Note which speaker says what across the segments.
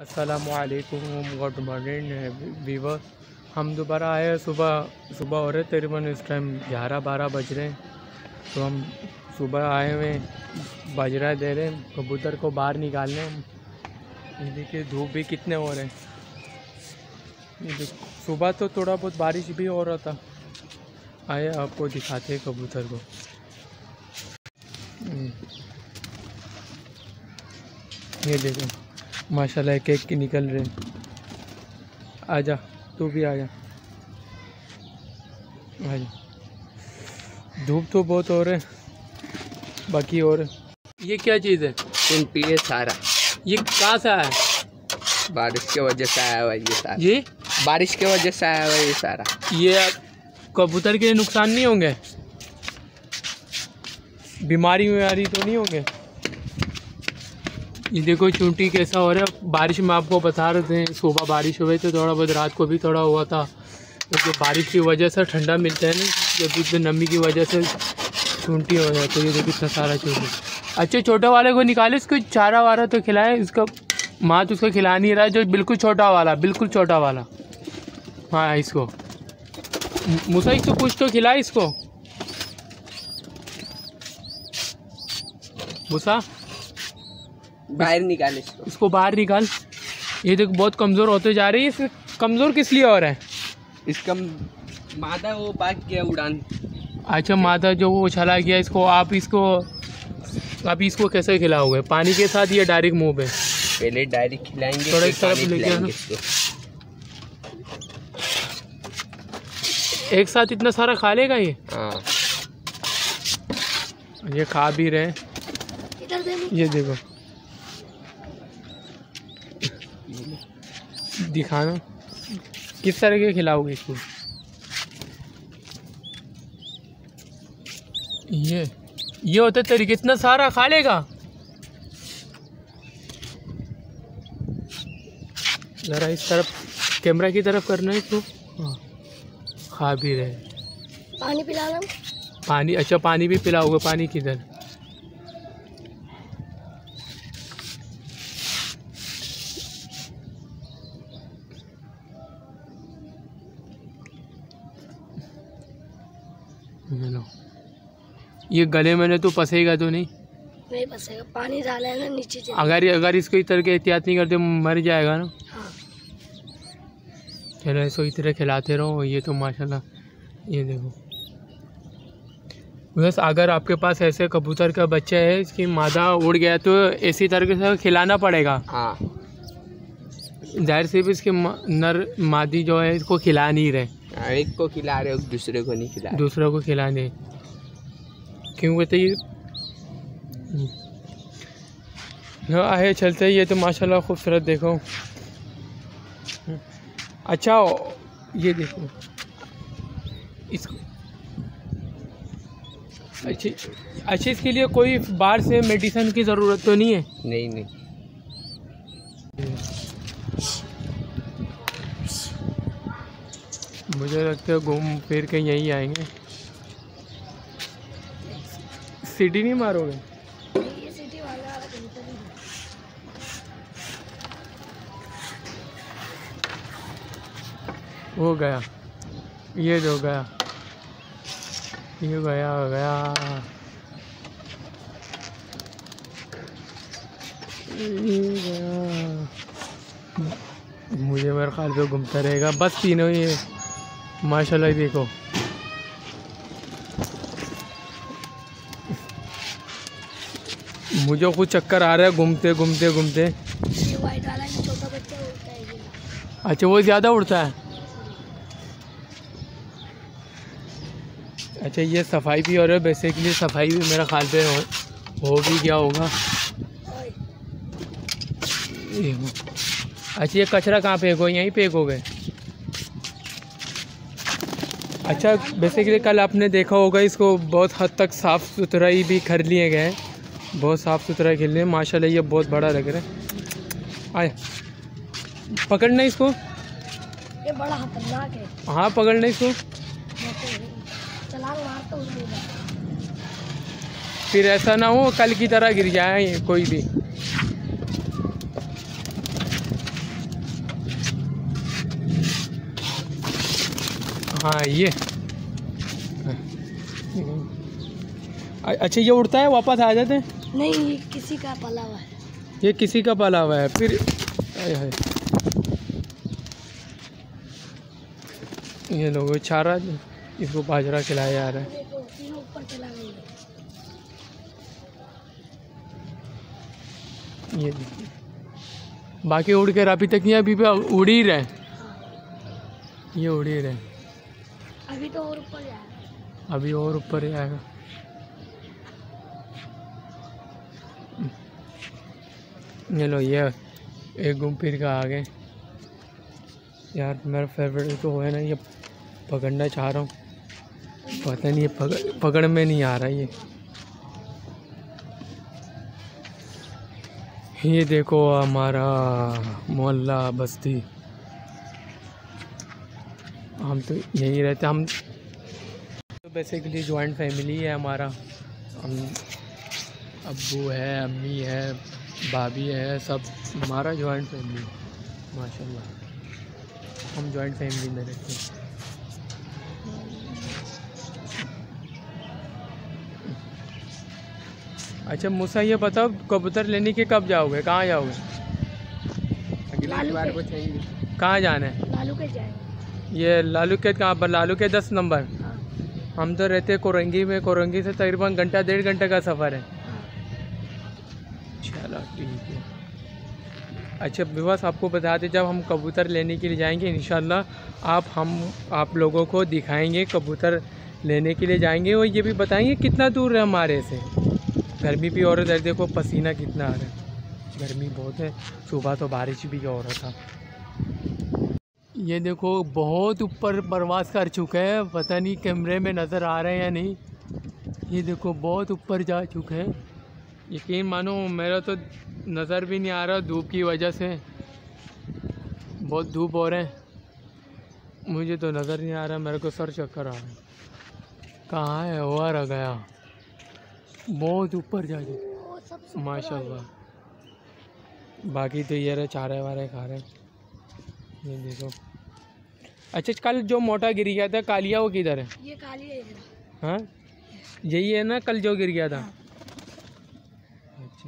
Speaker 1: अस्सलामुअलैकुम, good morning Weaver. हम दोबारा आए सुबह हो रहे तकरीबन इस टाइम 11-12 बज रहे हैं। तो हम सुबह आए हुए बाजरा दे रहे हैं कबूतर को बाहर निकालने। ये देखिए धूप भी कितने हो रहे हैं। ये देखिए सुबह तो थोड़ा बहुत बारिश भी हो रहा था। आए आपको दिखाते हैं कबूतर को। ये देखो माशाल्लाह एक एक की निकल रहे हैं। आजा तू भी आजा, आजा। धूप तो बहुत हो रहे बाकी। और ये क्या चीज़ है?
Speaker 2: चुनटी है सारा।
Speaker 1: ये कहाँ से आया है?
Speaker 2: बारिश की वजह से आया हुआ ये सारा।
Speaker 1: ये
Speaker 2: बारिश की वजह से आया हुआ ये सारा।
Speaker 1: ये कबूतर के नुकसान नहीं होंगे? बीमारी तो नहीं होंगे? ये देखो चूंटी कैसा हो रहा है। बारिश में आपको बता रहे थे सुबह बारिश हुई तो थोड़ा बहुत, रात को भी थोड़ा हुआ था। तो बारिश की वजह से ठंडा मिलता है ना, जब इतने नमी की वजह से चूंटी हो जाती है। ये देखो इतना सारा चूंटी। अच्छा छोटे वाले को निकाले, इसको चारा वारा तो खिलाए। इसका माँ तो उसको खिला नहीं रहा है, जो बिल्कुल छोटा वाला, बिल्कुल छोटा वाला। हाँ इसको मूसा, इसको कुछ तो खिलाए इसको। मूसा
Speaker 2: बाहर निकाल
Speaker 1: इसको बाहर निकाल। ये देखो बहुत कमज़ोर होते जा रही है। इसमें कमज़ोर किस लिए हो रहा है?
Speaker 2: इसका मादा वो भाग गया उड़ान।
Speaker 1: अच्छा मादा जो वो चला गया। इसको आप इसको कैसे खिलाओगे? पानी के साथ या डायरेक्ट मुंह पे?
Speaker 2: पहले डायरेक्ट खिलाएंगे,
Speaker 1: थोड़ा इस तरफ लेके आना। एक साथ इतना सारा खा लेगा ये?
Speaker 2: हाँ
Speaker 1: ये खा भी रहे। ये देखो दिखाना किस तरह के खिलाओगे इसको। ये होता तरीके, इतना सारा खा लेगा? ज़रा इस तरफ कैमरा की तरफ करना है इसको। हाँ खा भी रहे।
Speaker 3: पानी पिला लो।
Speaker 1: पानी? अच्छा पानी भी पिलाओगे? पानी किधर? लो ये गले में तो फंसेगा तो नहीं
Speaker 3: फंसेगा। पानी डाला है ना नीचे।
Speaker 1: अगर इसको इस तरह के एहतियात नहीं करते मर जाएगा ना।
Speaker 3: हाँ।
Speaker 1: चलो इसको इस तरह खिलाते रहो। ये तो माशाल्लाह ये देखो। बस अगर आपके पास ऐसे कबूतर का बच्चा है, इसकी मादा उड़ गया तो इसी तरीके से खिलाना पड़ेगा।
Speaker 2: हाँ
Speaker 1: जाहिर सी भी इसकी नर मादी जो है इसको खिला नहीं रहे।
Speaker 2: एक को खिला रहे, दूसरे को नहीं खिला रहे।
Speaker 1: दूसरों को खिलाने क्यों बताइए? आए चलते। ये तो माशाल्लाह खूबसूरत देखो। अच्छा ये देखो इसको। अच्छा इसके लिए कोई बाहर से मेडिसिन की ज़रूरत तो नहीं है?
Speaker 2: नहीं।
Speaker 1: मुझे लगता है घूम फिर के यहीं आएंगे। सीटी नहीं मारोगे?
Speaker 3: ये सिटी वाला
Speaker 1: हो गया। ये जो गया, ये गया हो गया। ये गया। मुझे मेरे ख्याल पे घूमता रहेगा। बस तीनों ही माशाल्लाह देखो। मुझे कुछ चक्कर आ रहा है घूमते घूमते घूमते।
Speaker 3: ये वाइट वाला छोटा बच्चा उड़ता है।
Speaker 1: अच्छा वो ज़्यादा उड़ता है? अच्छा ये सफाई भी हो रहा है। बेसिकली सफाई भी मेरा ख्याल पे हो भी गया होगा। अच्छा ये कचरा कहाँ फेंको? यहीं फेंकोगे? अच्छा बेसिकली कल आपने देखा होगा इसको बहुत हद तक साफ़ सुथराई भी कर लिए गए। बहुत साफ़ सुथरा खेल रहे हैं माशाल्लाह। ये बहुत बड़ा लग रहा है। आए पकड़ना इसको।
Speaker 3: ये बड़ा खतरनाक है।
Speaker 1: हाँ पकड़ना इसको।
Speaker 3: छलांग मारता हूँ।
Speaker 1: फिर ऐसा ना हो कल की तरह गिर जाए कोई भी। हाँ ये अच्छा, ये उड़ता है वापस आ जाते हैं?
Speaker 3: नहीं, ये किसी का पाला हुआ है।
Speaker 1: ये किसी का पाला हुआ है फिर? है ये लोगों चारा इसको बाजरा खिलाया जा रहा है।
Speaker 3: देखो ये ऊपर चला गई है।
Speaker 1: ये देखिए, बाकी उड़ के अभी तक नहीं, अभी भी उड़ ही रहे, ये उड़ ही रहे।
Speaker 3: अभी तो और ऊपर जाएगा।
Speaker 1: अभी और ऊपर ही आएगा। ये लो, ये एक घूम फिर का आ गए यार। मेरा फेवरेट तो है ना, ये पकड़ना चाह रहा हूँ, पता नहीं ये पकड़ में नहीं आ रहा ये देखो हमारा मोहल्ला बस्ती, हम तो यहीं रहते। हम तो बेसिकली जॉइंट फैमिली है हमारा। हम अब्बू है, अम्मी है, भाभी है, सब हमारा जॉइंट फैमिली माशाल्लाह। हम जॉइंट फैमिली में रहते हैं। अच्छा मूसा, ये बताओ कबूतर लेने के कब जाओगे, कहाँ जाओगे?
Speaker 3: लालू
Speaker 2: बार
Speaker 3: के।
Speaker 2: को चाहिए।
Speaker 1: कहाँ जाना है?
Speaker 3: लालू के जाएंगे।
Speaker 1: ये लालू के कहाँ पर? लालू के 10 नंबर।
Speaker 3: हाँ,
Speaker 1: हम तो रहते कोरंगी में। कोरंगी से तकरीबन घंटा 1.5 घंटे का सफ़र है।
Speaker 3: हाँ।
Speaker 1: चलो ठीक है। अच्छा विवास, आपको बता दें, जब हम कबूतर लेने के लिए जाएंगे इंशाल्लाह आप लोगों को दिखाएंगे कबूतर लेने के लिए जाएंगे, और ये भी बताएंगे कितना दूर है हमारे से। गर्मी भी और है, देखो पसीना कितना आ रहा है, गर्मी बहुत है। सुबह तो बारिश भी हो रहा था। ये देखो बहुत ऊपर प्रवास कर चुके हैं, पता नहीं कैमरे में नज़र आ रहे हैं या नहीं। ये देखो बहुत ऊपर जा चुके हैं। यकीन मानो मेरा तो नज़र भी नहीं आ रहा धूप की वजह से, बहुत धूप हो रहे हैं। मुझे तो नज़र नहीं आ रहा, मेरे को सर चक्कर आ रहा है। कहाँ है? हुआ रह गया बहुत ऊपर जाके
Speaker 3: वो सब
Speaker 1: माशाल्लाह। बाकी तो ये रहे चारे वारे खा रहे हैं। ये देखो। अच्छा कल जो मोटा गिर गया था कालिया, वो किधर है?
Speaker 3: ये काली है इधर।
Speaker 1: हाँ यही है ना कल जो गिर गया था?
Speaker 3: हाँ।
Speaker 1: अच्छा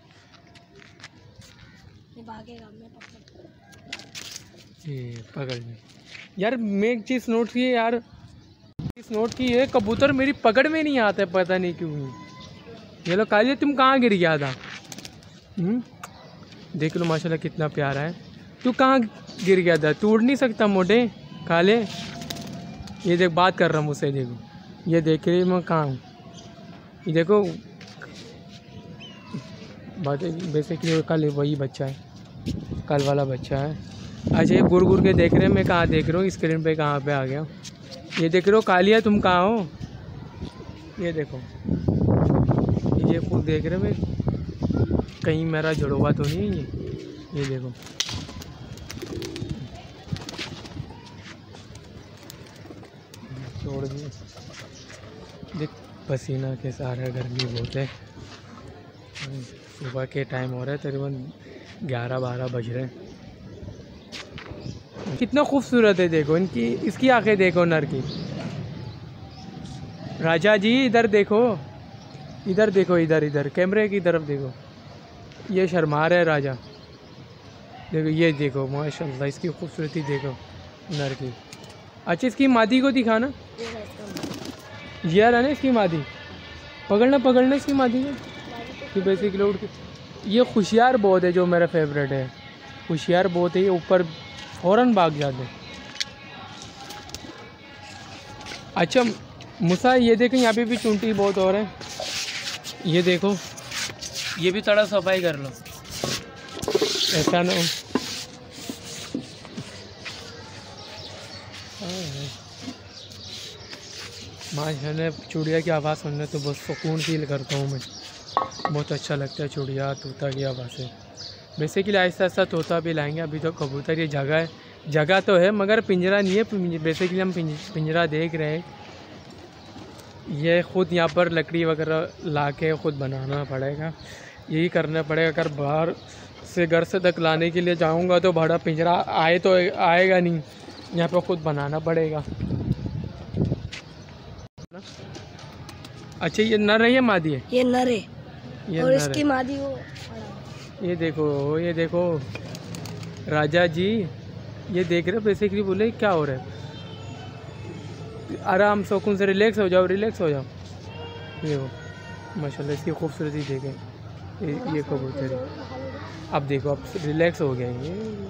Speaker 3: ये भागेगा, मैं पकड़।
Speaker 1: ये पकड़ में। यार मैं एक चीज़ नोट की है यार, नोट की है, कबूतर मेरी पकड़ में नहीं आता है, पता नहीं क्यों। ये लो कालिया, तुम कहाँ गिर गया था? देख लो माशाल्लाह कितना प्यारा है। तू कहाँ गिर गया था? तू उड़ नहीं सकता मोटे काले? ये देख, बात कर रहा हूँ मुझसे, देखो ये देख रही मैं कहाँ हूँ। ये देखो बात बेसिकली कल वही बच्चा है, कल वाला बच्चा है। अच्छा ये गुर गुर के देख रहे हैं, मैं कहाँ देख रहा हूँ, स्क्रीन पे कहाँ पे आ गया। ये देख रहे हो कालिया, तुम कहाँ हो? ये देखो, ये खुद देख रहे मैं, कहीं मेरा जुड़वा तो नहीं है ये देखो। छोड़ दिए, देख पसीना के सारा, गर्मी बहुत है। सुबह के टाइम हो रहा है, तकरीबन 11-12 बज रहे हैं। कितना खूबसूरत है, देखो इनकी, इसकी आंखें देखो नर की। राजा जी इधर देखो, इधर देखो, इधर इधर कैमरे की तरफ देखो। ये शर्मा रहा है राजा, देखो ये देखो माशाल्लाह, इसकी खूबसूरती देखो नर की। अच्छा इसकी मादी को दिखाना,
Speaker 3: ये रहा इसका मुंह।
Speaker 1: ये रहा ना इसकी मादी, पकड़ना इसकी मादी को।
Speaker 3: मादी
Speaker 1: कि बेसिकली उड़ के, ये खुशियार बहुत है, जो मेरा फेवरेट है, खुशियार बहुत है। ये ऊपर फ़ौरन भाग जाते। अच्छा मूसा ये देखें, यहाँ पे भी चूंटी बहुत हो रहे हैं। ये देखो, ये भी थोड़ा सफाई कर लो, ऐसा ना हो। माशाल्लाह चिड़िया की आवाज़ सुनने तो बहुत सुकून फील करता हूँ मैं, बहुत अच्छा लगता है चिड़िया तोता की आवाज़ से। बेसिकली आहिस्ता आहिस्ता तोता भी लाएंगे, अभी तो कबूतर ये जगह तो है मगर पिंजरा नहीं है। बेसिकली हम पिंजरा देख रहे हैं, ये ख़ुद यहाँ पर लकड़ी वगैरह ला के ख़ुद बनाना पड़ेगा, यही करना पड़ेगा। अगर बाहर से घर से तक लाने के लिए जाऊँगा तो बड़ा पिंजरा आए तो आएगा नहीं, यहाँ पर ख़ुद बनाना पड़ेगा। अच्छा ये नर है या मादी है?
Speaker 3: ये नर है
Speaker 1: ये
Speaker 3: और
Speaker 1: नर
Speaker 3: इसकी
Speaker 1: है।
Speaker 3: मादी वो बड़ा है।
Speaker 1: ये देखो राजा जी, ये देख रहे हो बेसिकली बोले क्या हो रहा है। आराम सुकून से रिलैक्स हो जाओ, रिलैक्स हो जाओ। ये वो माशाल्लाह इसकी खूबसूरती देखें। ये कबूतर है। अब देखो अब रिलैक्स हो गया ये।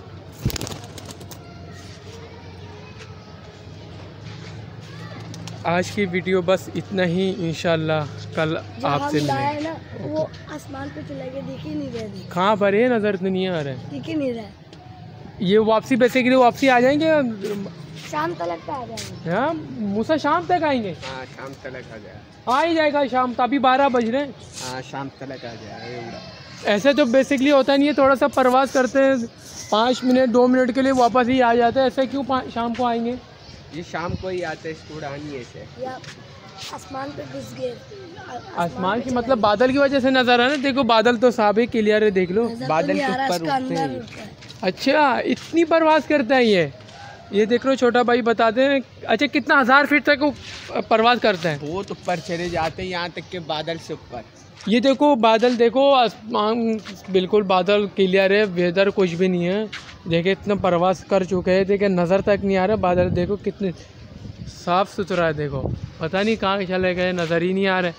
Speaker 1: आज की वीडियो बस इतना ही, इंशाल्लाह कल
Speaker 3: जब
Speaker 1: आपसे
Speaker 3: हम लाए
Speaker 1: मिलेंगे।
Speaker 3: ना वो आसमान पे चले गए, दिख ही नहीं रहे थे,
Speaker 1: कहाँ पर है? नज़र तो नहीं आ रहा है।
Speaker 3: दिख ही नहीं रहे।
Speaker 1: ये वापसी बेसिकली वापसी आ जाएंगे
Speaker 3: शाम तक आ जाएंगे।
Speaker 1: हाँ मूसा, शाम तक आएंगे।
Speaker 2: हाँ शाम तक आ जाए।
Speaker 1: आ ही जाएगा शाम, तो अभी 12 बज रहे हैं।
Speaker 2: हाँ शाम तक आ जाए उड़ा।
Speaker 1: ऐसे तो बेसिकली होता नहीं है, थोड़ा सा प्रवास करते हैं 5 मिनट 2 मिनट के लिए वापस ही आ जाते हैं। ऐसे क्यों शाम को आएंगे?
Speaker 2: ये शाम को ही आते हैं, इसको उड़ानी है से।
Speaker 3: या आसमान पे घुस गए।
Speaker 1: आसमान की मतलब बादल की वजह से नज़र आ रहा है। देखो बादल तो साफ है, क्लियर है, देख लो।
Speaker 2: बादल के
Speaker 3: के
Speaker 2: ऊपर
Speaker 3: ऊपर
Speaker 2: उड़ते हैं।
Speaker 3: उड़ता है।
Speaker 1: अच्छा इतनी परवास करता है ये देख लो छोटा भाई बताते हैं। अच्छा कितना 1000 फीट तक वो परवास करता है?
Speaker 2: बहुत ऊपर चले जाते हैं, यहाँ तक के बादल से ऊपर।
Speaker 1: ये देखो बादल, देखो आसमान बिल्कुल बादल क्लियर है, वेदर कुछ भी नहीं है। देखे इतना प्रवास कर चुके हैं, देखे नज़र तक नहीं आ रहा। बादल देखो कितने साफ सुथरा है, देखो पता नहीं कहाँ चले गए, नज़र ही नहीं आ रहे।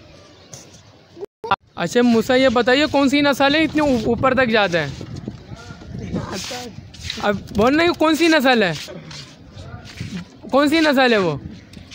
Speaker 1: अच्छा मूसा ये बताइए कौन सी नस्ल है इतने ऊपर तक जाता है? अब बोल नहीं कौन सी नस्ल है, कौन सी नस्ल है वो?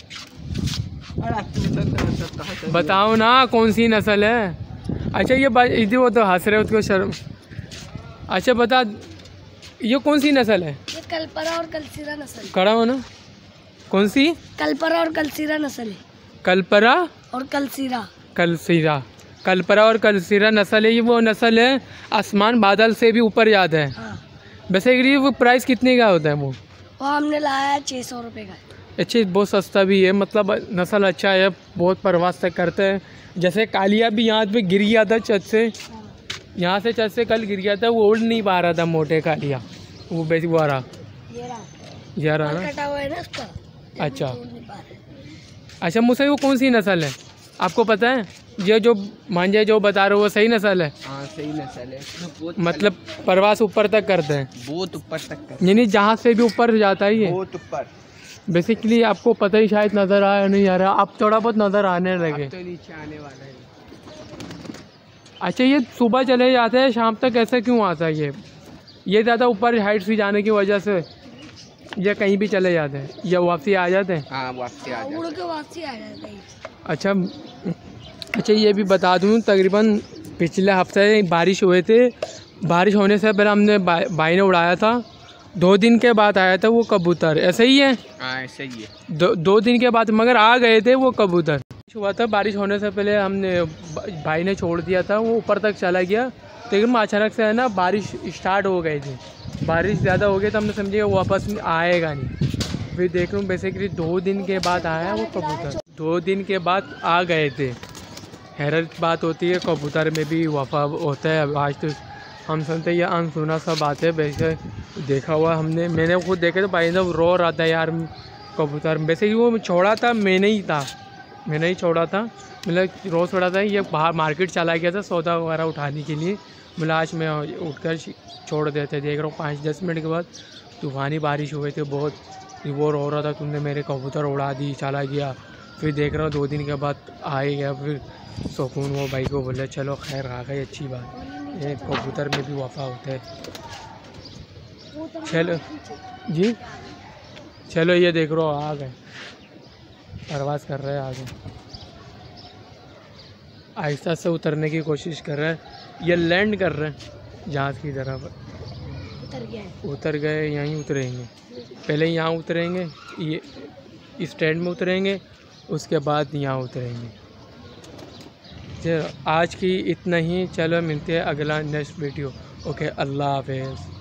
Speaker 1: बताओ ना कौन सी नस्ल है। अच्छा ये इधर वो तो हंस रहे, उसको शर्म। अच्छा बता ये कौन सी नस्ल है?
Speaker 3: ये कलपरा और कलसीरा नस्ल है।
Speaker 1: खड़ा हो ना। कौन सी?
Speaker 3: कलपरा और कलसीरा नस्ल है।
Speaker 1: कलपरा
Speaker 3: और कलसीरा।
Speaker 1: कलसीरा, कलपरा और कलसीरा नस्ल है। ये वो नस्ल है आसमान बादल से भी ऊपर जाता है।
Speaker 3: हाँ
Speaker 1: बेसिकली वो प्राइस कितने का होता है वो?
Speaker 3: हमने लाया है 600 रुपये का।
Speaker 1: अच्छे बहुत सस्ता भी है, मतलब नस्ल अच्छा है, बहुत प्रवास तक करते हैं। जैसे कालिया भी यहाँ पे गिर गया था छत से, यहाँ से छत से कल गिर गया था, वो उड़ नहीं पा रहा था मोटे कालिया, वो बेच वो रहा ये रहा ना।
Speaker 3: कटा हुआ है ना उसका।
Speaker 1: अच्छा
Speaker 3: तोड़ नहीं पा रहे।
Speaker 1: अच्छा मुझसे वो कौन सी नस्ल है आपको पता है? ये जो मांझे जो बता रहे हो वो सही नस्ल है?
Speaker 2: हाँ सही नस्ल है। बहुत
Speaker 1: मतलब प्रवास ऊपर तक करते हैं,
Speaker 2: बहुत ऊपर तक कर,
Speaker 1: यानी जहाँ से भी ऊपर जाता है ये।
Speaker 2: बहुत ऊपर।
Speaker 1: बेसिकली आपको पता ही शायद नज़र आया नहीं आ रहा, अब थोड़ा बहुत नज़र आने लगे।
Speaker 2: अब तो नीचे आने वाला है।
Speaker 1: अच्छा ये सुबह चले जाते हैं, शाम तक ऐसा क्यों आता है ये ज़्यादा ऊपर हाइट से जाने की वजह से या कहीं भी चले जाते हैं या वापसी आ जाते हैं?
Speaker 2: हाँ वापसी आ
Speaker 3: उड़
Speaker 2: जाए।
Speaker 3: के वापसी आ जाता है।
Speaker 1: अच्छा अच्छा ये भी बता दूं तकरीबन पिछले हफ्ते बारिश हुए थे, बारिश होने से पहले हमने भाई ने उड़ाया था, 2 दिन के बाद आया था वो कबूतर। ऐसे ही है?
Speaker 2: हाँ ऐसे ही है।
Speaker 1: 2 दिन के बाद मगर आ गए थे वो कबूतर। हुआ था बारिश होने से पहले हमने भाई ने छोड़ दिया था, वो ऊपर तक चला गया। लेकिन अचानक से है ना बारिश स्टार्ट हो गई थी, बारिश ज़्यादा हो गई तो हमने समझे वो वापस आएगा नहीं। फिर देख लूँ बेसिकली 2 दिन के बाद आया वो कबूतर, 2 दिन के बाद आ गए थे। हैरत बात होती है कबूतर में भी वफा होता है। आज तो हम सुनते ये अनसुना सा बात है, वैसे देखा हुआ हमने, मैंने खुद देखे तो भाई ने रो रहा था यार कबूतर। वैसे ही वो छोड़ा था, मैंने ही छोड़ा था, मतलब रोज़ छोड़ा था। ये बाहर मार्केट चला गया था सौदा वगैरह उठाने के लिए, मतलब आज मैं उठकर छोड़ देते। देख रहा हूँ 5-10 मिनट के बाद तूफ़ानी बारिश हुए थे बहुत, वो रो रहा था तुमने मेरे कबूतर उड़ा दी, चला गया। फिर देख रहा हूँ 2 दिन के बाद आ ही गया। फिर सुकून वो भाई को बोले चलो खैर आ गई, अच्छी बात। ये कबूतर में भी वफा होता है। चलो जी, चलो ये देख रहा हो आ गए, परवास कर रहे हैं आगे, आहिस्ता से उतरने की कोशिश कर रहे हैं। ये लैंड कर रहे हैं जहाज़ की तरफ, उतर गए, यहीं उतरेंगे। पहले यहाँ उतरेंगे, ये स्टैंड में उतरेंगे, उसके बाद यहाँ उतरेंगे। चलो आज की इतना ही, चलो मिलते हैं अगला नेक्स्ट वीडियो। ओके अल्लाह हाफ़िज़।